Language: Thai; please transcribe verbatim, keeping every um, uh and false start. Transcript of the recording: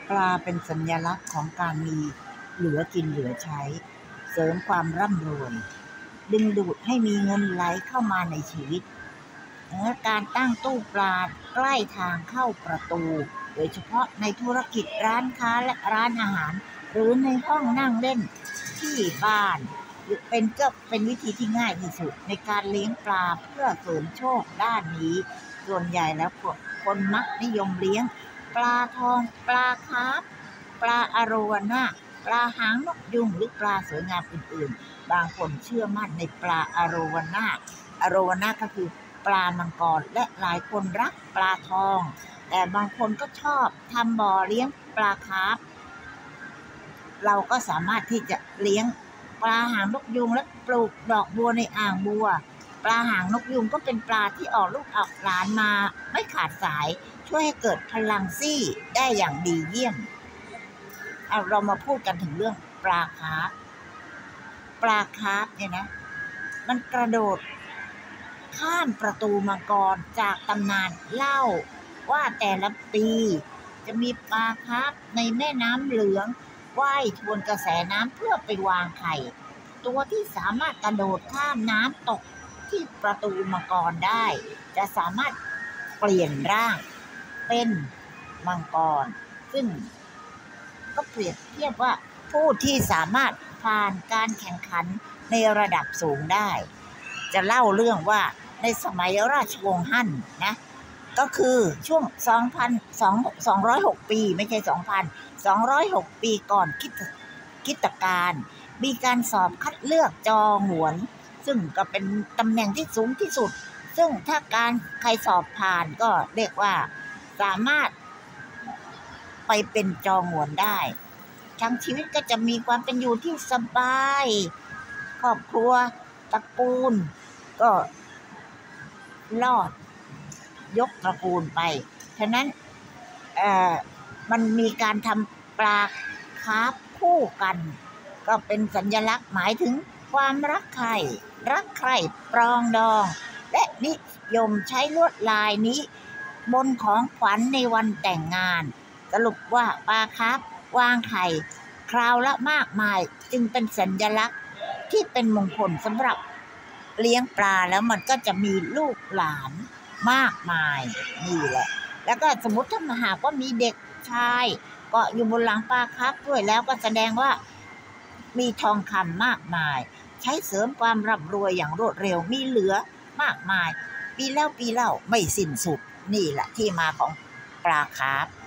ปลาเป็นสัญลักษณ์ของการมีเหลือกินเหลือใช้เสริมความร่ำรวยดึงดูดให้มีเงินไหลเข้ามาในชีวิตการตั้งตู้ปลาใกล้ทางเข้าประตูโดยเฉพาะในธุรกิจร้านค้าและร้านอาหารหรือในห้องนั่งเล่นที่บ้านเป็นก็เป็นวิธีที่ง่ายที่สุดในการเลี้ยงปลาเพื่อเสริมโชคด้านนี้ส่วนใหญ่แล้วคนมักนิยมเลี้ยงปลาทองปลาคาร์ปปลาอะโรวาน่าปลาหางนกยุงหรือปลาสวยงามอื่นๆบางคนเชื่อมั่นในปลาอะโรวาน่าอะโรวาน่าก็คือปลามังกรและหลายคนรักปลาทองแต่บางคนก็ชอบทำบ่อเลี้ยงปลาคาร์ปเราก็สามารถที่จะเลี้ยงปลาหางนกยุงและปลูกดอกบัวในอ่างบัวปลาหางนกยุงก็เป็นปลาที่ออกลูกออกหลานมาไม่ขาดสายช่วยให้เกิดพลังซี่ได้อย่างดีเยี่ยมเอาเรามาพูดกันถึงเรื่องปลาคาร์ปปลาคาร์ปเนี่ยนะมันกระโดดข้ามประตูมังกรจากตำนานเล่าว่าแต่ละปีจะมีปลาคาร์ปในแม่น้ำเหลืองว่ายทวนกระแสน้ำเพื่อไปวางไข่ตัวที่สามารถกระโดดข้ามน้ำตกที่ประตูมังกรได้จะสามารถเปลี่ยนร่างเป็นมังกรซึ่งก็เปรียบเทียบว่าผู้ที่สามารถผ่านการแข่งขันในระดับสูงได้จะเล่าเรื่องว่าในสมัยราชวงศ์ฮั่นนะก็คือช่วง สองพันสองร้อยหก ปีไม่ใช่ สองพันสองร้อยหก ปีก่อนคริสตกาลมีการสอบคัดเลือกจอหวนซึ่งก็เป็นตำแหน่งที่สูงที่สุดซึ่งถ้าการใครสอบผ่านก็เรียกว่าสามารถไปเป็นจอหวนได้ทั้งชีวิตก็จะมีความเป็นอยู่ที่สบายครอบครัวตระกูลก็รอดยกตระกูลไปฉะนั้นเอ่อมันมีการทำปลาคาร์ปคู่กันก็เป็นสัญลักษณ์หมายถึงความรักใคร่รักใคร่ปรองดองและนิยมใช้ลวดลายนี้บนของขวัญในวันแต่งงานสรุปว่าปลาคาร์ปวางไข่คราวละมากมายจึงเป็นสัญลักษณ์ที่เป็นมงคลสำหรับเลี้ยงปลาแล้วมันก็จะมีลูกหลานมากมายนี่แหละแล้วก็สมมติถ้าหากว่ามีเด็กชายเกาะอยู่บนหลังปลาคาร์ปด้วยแล้วก็แสดงว่ามีทองคำมากมายใช้เสริมความร่ำรวยอย่างรวดเร็วมีเหลือมากมายปีแล้วปีเล่าไม่สิ้นสุดนี่แหละที่มาของปลาคาร์ป